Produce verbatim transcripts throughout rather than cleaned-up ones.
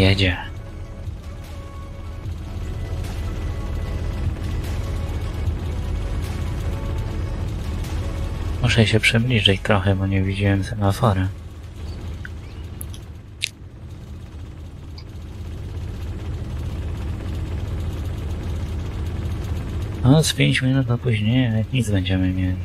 Jedzie. Muszę się przybliżyć trochę, bo nie widziałem semafora. No, z pięć minut opóźnienia, jak nic będziemy mieli.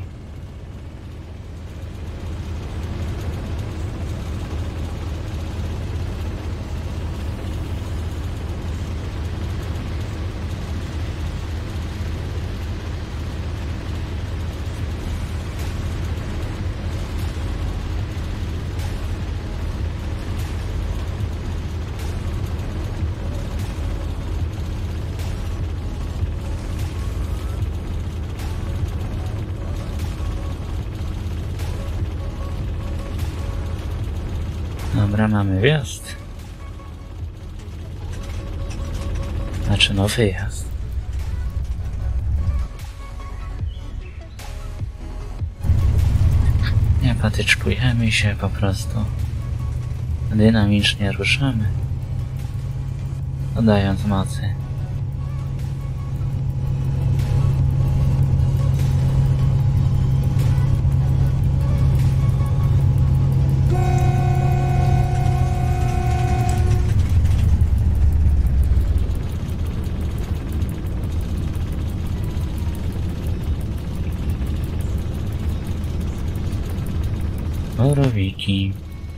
Dobra, mamy wjazd. Znaczy, no wyjazd. Nie patyczkujemy się, po prostu dynamicznie ruszamy, dodając mocy. Borowiki.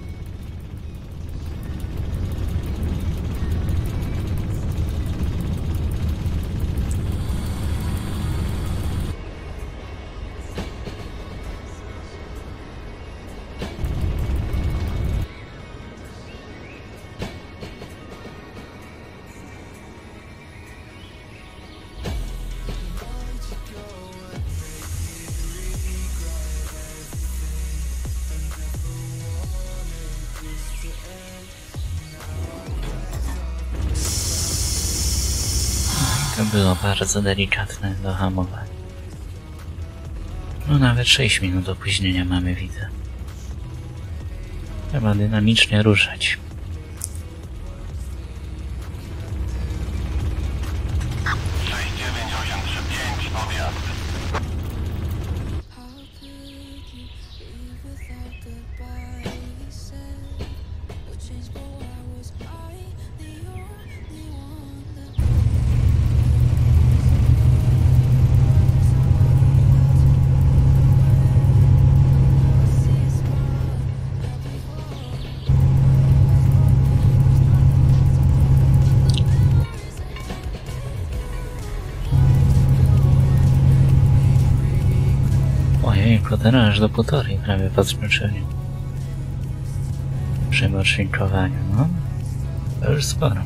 To było bardzo delikatne do hamowania. No nawet sześć minut opóźnienia mamy, widzę. Trzeba dynamicznie ruszać. sześć dziewięć osiem trzy pięć, odjazd. Ojejku, teraz aż do półtorej prawie po zmęczeniu. Przy morszynkowaniu, no. To już sporo.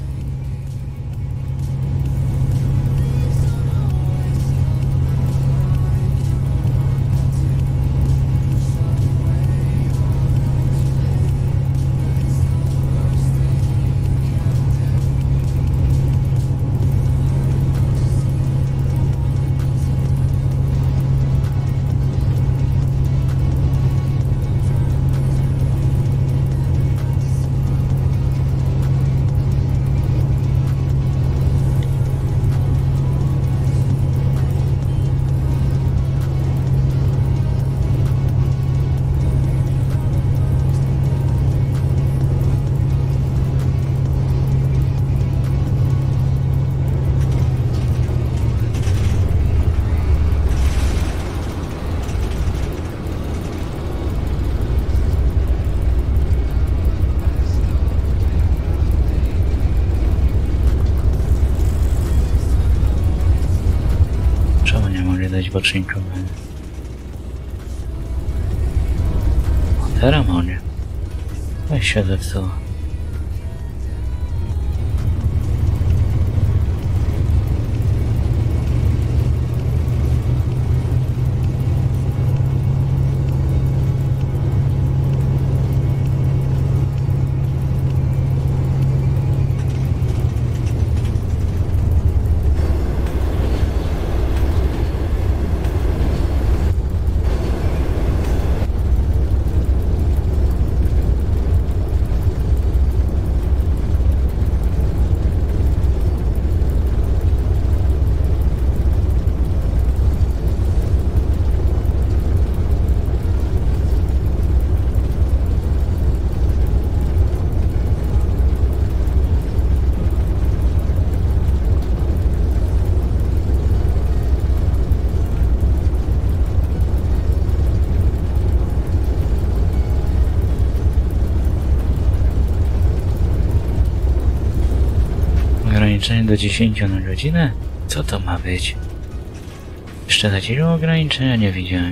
Dać poczynkowanie. Teraz mogę. Weź się zepsuło. ograniczenie do dziesięciu na godzinę? Co to ma być? Jeszcze takiego ograniczenia nie widziałem.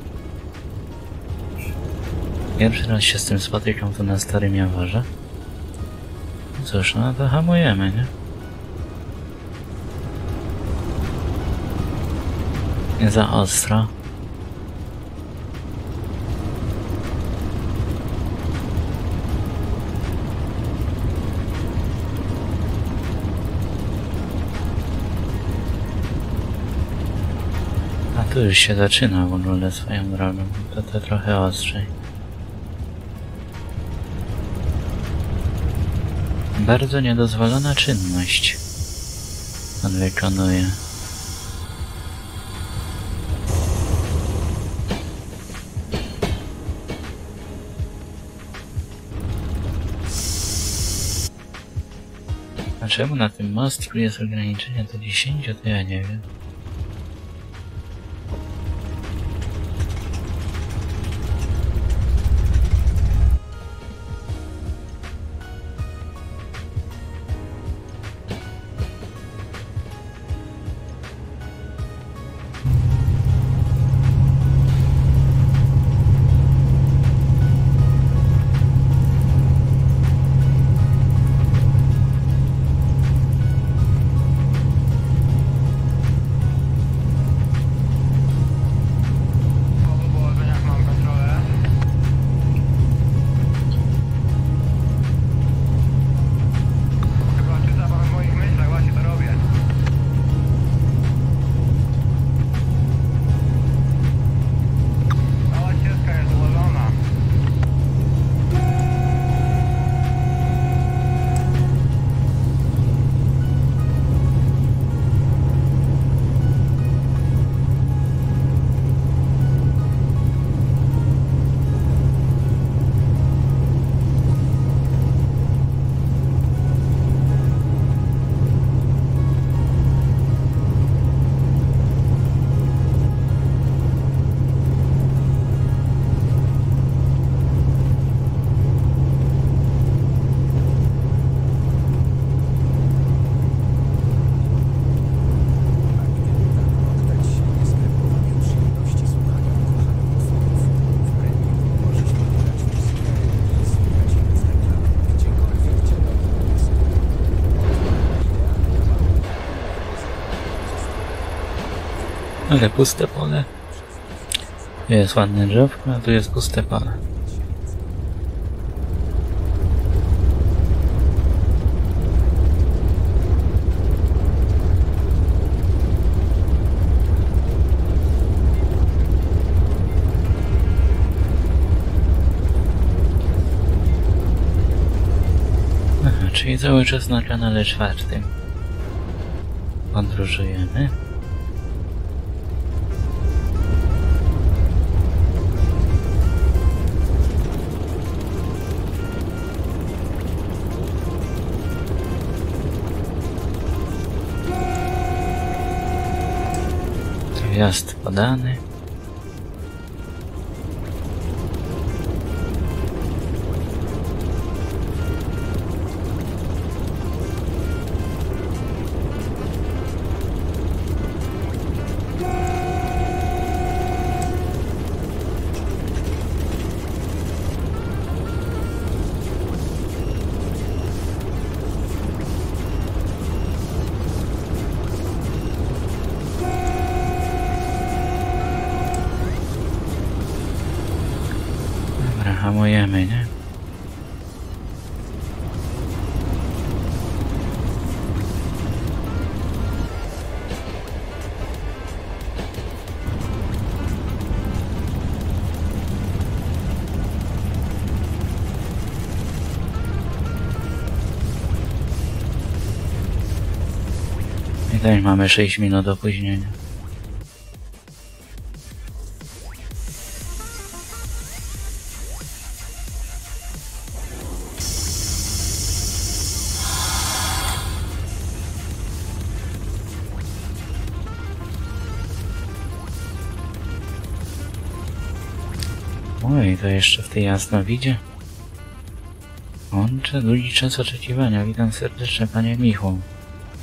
Pierwszy raz się z tym spotykam tu na Starym Jaworze. Cóż, no to hamujemy, nie? Nie za ostro. A tu już się zaczyna w ogóle swoją drogą. To to trochę ostrzej. Bardzo niedozwolona czynność on wykonuje. A czemu na tym mostku jest ograniczenie do dziesięciu, to ja nie wiem. Ale puste pole. Tu jest ładne drzewko, a tu jest puste pole. Aha, czyli cały czas na kanale czwartym podróżujemy. Wjazd podany. Hamujemy, nie? I tutaj mamy sześć minut opóźnienia. Oj, to jeszcze w tej jasnowidzie. Łączę długi czas oczekiwania. Witam serdecznie, panie Michu.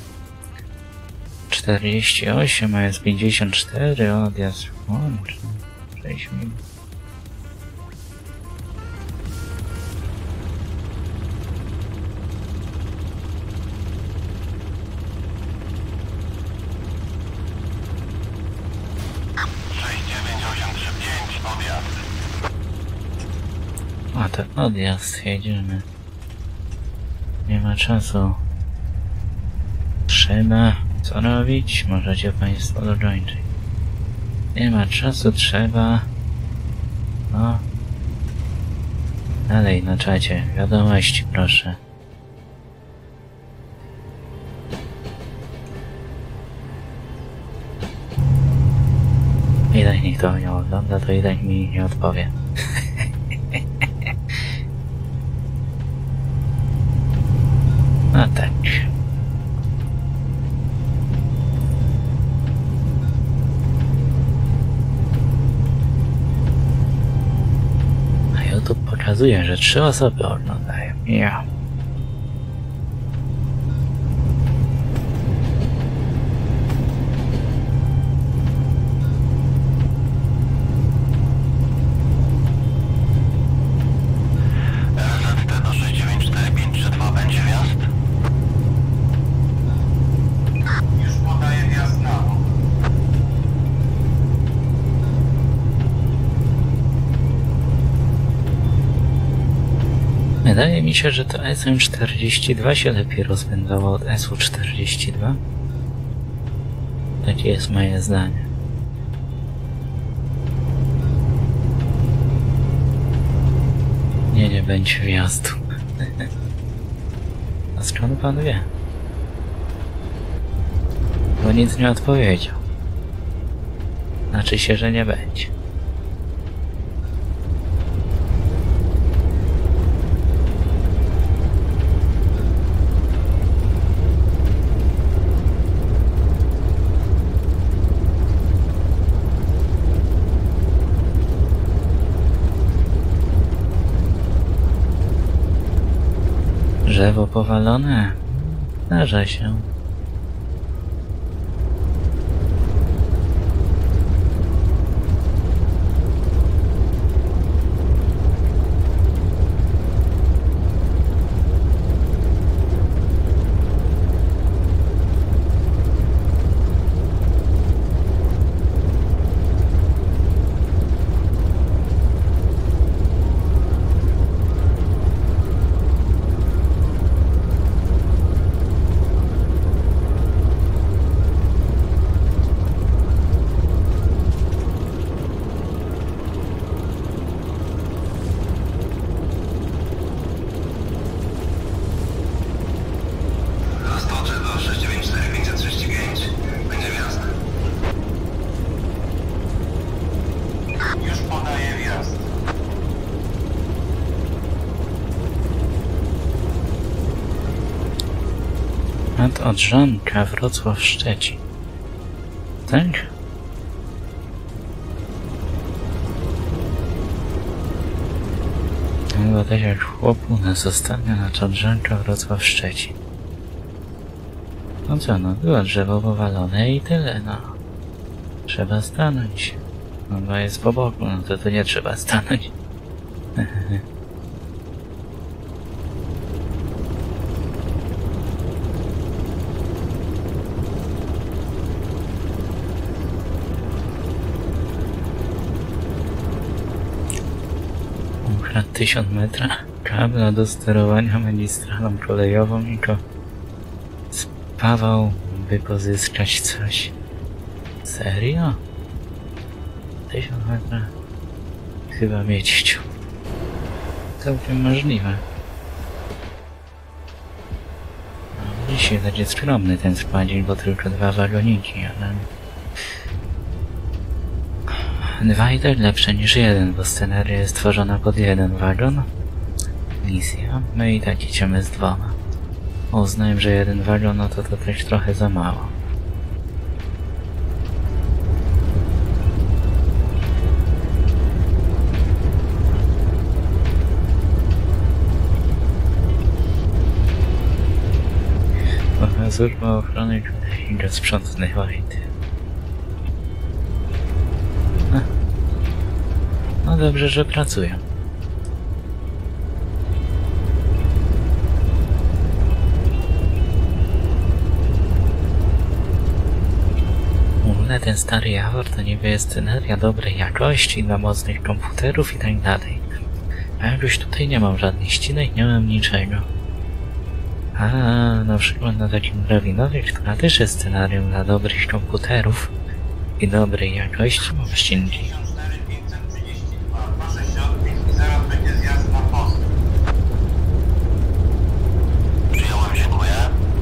czterdzieści osiem, a jest pięćdziesiąt cztery, odjazd łączny. sześć minut. sześć dziewięć osiem trzy pięć, odjazd. A to odjazd, jedziemy. Nie ma czasu. Trzeba co robić? Możecie Państwo dokończyć. Nie ma czasu, trzeba... No. Dalej na czacie. Wiadomości, proszę. I tak nikt to nie ogląda, to i tak mi nie odpowie. No tak. A YouTube pokazuje, że trzy osoby oglądają. Ja. R Z T do sześć dziewięć cztery pięć trzy dwa będzie wjazd? Już podaję wjazd na bok. Wydaje mi się, że to S M czterdzieści dwa się lepiej rozpędzało od S U czterdzieści dwa. Takie jest moje zdanie. Nie, nie będzie wjazdu. A skąd pan wie? Bo nic nie odpowiedział. Znaczy się, że nie będzie. Drzewo powalone? Zdarza się. Roztoczę do sześć dziewięć cztery pięć trzydzieści pięć. Będzie wjazd. Już podaję wjazd. Nad Odrzańka, Wrocław, Szczecin. Tak? Chyba tak jak chłopu nas ostatnio nad Odrzańka, Wrocław, Szczecin. No co, no było drzewo powalone i tyle, no. Trzeba stanąć. No bo jest po boku, no to tu nie trzeba stanąć. Ukradł tysiąc metra kabla do sterowania magistralą kolejową i go spawał, by pozyskać coś. Serio? tysiąc metra? Chyba mieć chciał. Całkiem możliwe. No, dzisiaj będzie skromny ten składzik, bo tylko dwa wagoniki, ale... Dwa i tak lepsze niż jeden, bo scenaria jest tworzona pod jeden wagon. Misja. My i tak idziemy z dwoma. Uznałem, że jeden wagon, no to to też trochę za mało. Służba ochrony i rozprzątnych łajty. No dobrze, że pracują. Ale ten stary Jawor to niby jest sceneria dobrej jakości dla mocnych komputerów i tak dalej. A jakoś tutaj nie mam żadnych ścinek, nie mam niczego. A na przykład na takim drabinowie, która też jest scenarium dla dobrych komputerów i dobrej jakości, mam ścinki. Przyjąłem, dziękuję.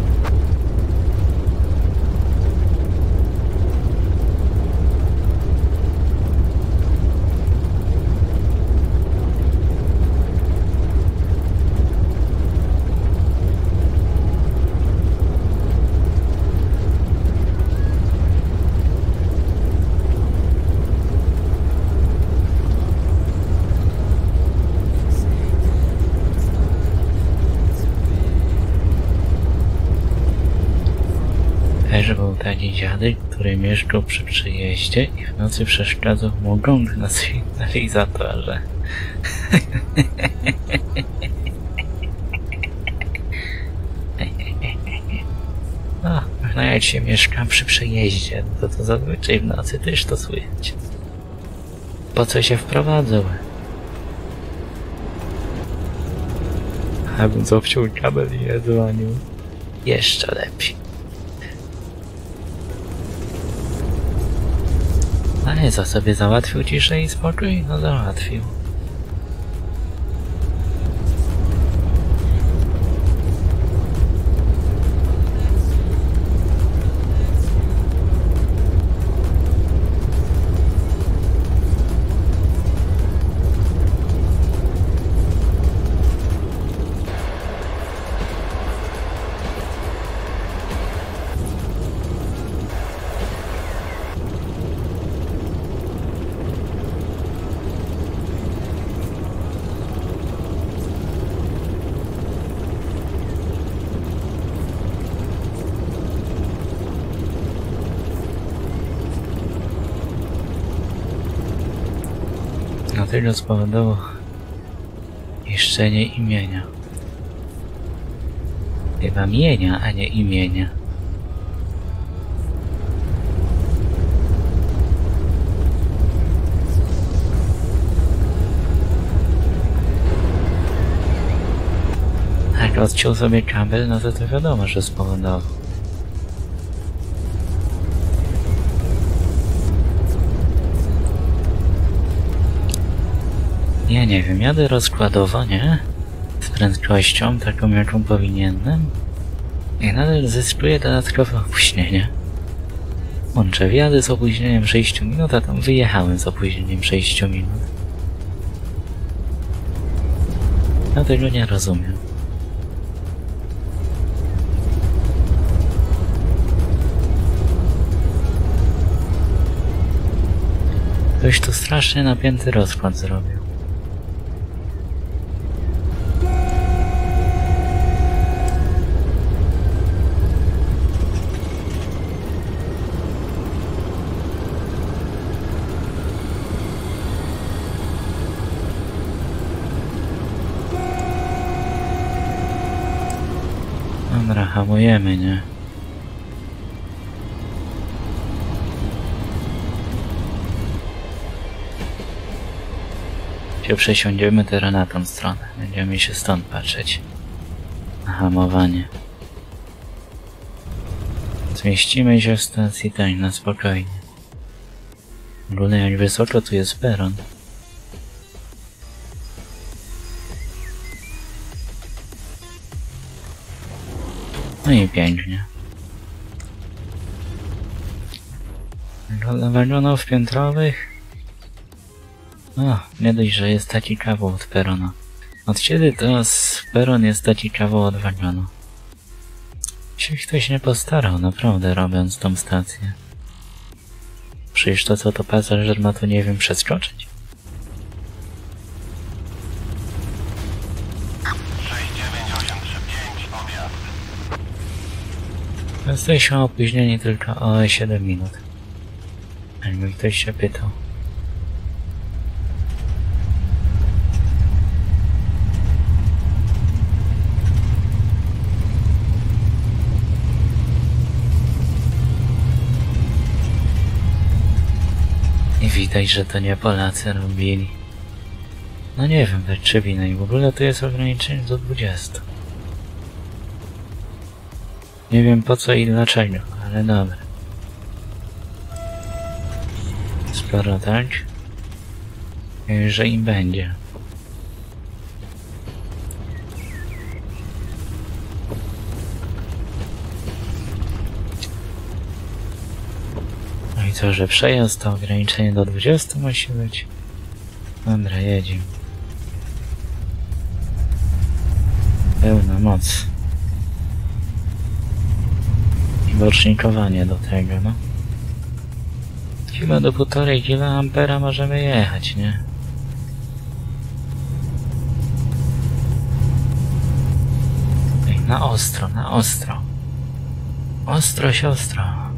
Też był taki dziadek, który mieszkał przy przyjeździe i w nocy przeszkadzał mu gong na sygnalizatorze. No, no jak się mieszka przy przejeździe, to to zazwyczaj w nocy też to słychać. Po co się wprowadzał? Abym obciął kabel i nie dzwonił. Jeszcze lepiej. Ale co sobie załatwił ciszej i spokój? No załatwił. Dlatego spowodowało niszczenie imienia. Chyba mienia, a nie imienia. Jak odciął sobie kabel, no to to wiadomo, że spowodował. Ja nie wiem, jadę rozkładowo, nie? Z prędkością, taką jaką powinienem. I nadal zyskuję dodatkowe opóźnienie. Łączę wjadę z opóźnieniem sześć minut, a tam wyjechałem z opóźnieniem sześć minut. Ja tego nie rozumiem. Ktoś tu strasznie napięty rozkład zrobił. Dobra, hamujemy, nie? Się przesiądziemy teraz na tą stronę. Będziemy się stąd patrzeć. Na hamowanie. Zmieścimy się w stacji tak, na spokojnie. W ogóle jak wysoko tu jest peron. No i pięknie. Dla wagonów piętrowych. O, nie dość, że jest taki kawał od perona. Od kiedy teraz peron jest taki kawał od wagonu? Się ktoś nie postarał, naprawdę, robiąc tą stację. Przecież to co to pasażer ma tu, nie wiem, przeskoczyć. sześć dziewięć osiem trzy pięć, objazd. Jesteśmy opóźnieni tylko o siedem minut. Jakby ktoś się pytał. I widać, że to nie Polacy robili. No nie wiem, tak czy wina i w ogóle tu jest ograniczenie do dwudziestu. Nie wiem po co i dlaczego, ale dobra. Skoro tak, że im będzie. No i co, że przejazd to ograniczenie do dwudziestu musi być? Dobra, jedziemy. Pełna moc. I bocznikowanie do tego, no. Chyba do półtorej kiloampera możemy jechać, nie? Ej, na ostro, na ostro. Ostro, siostro.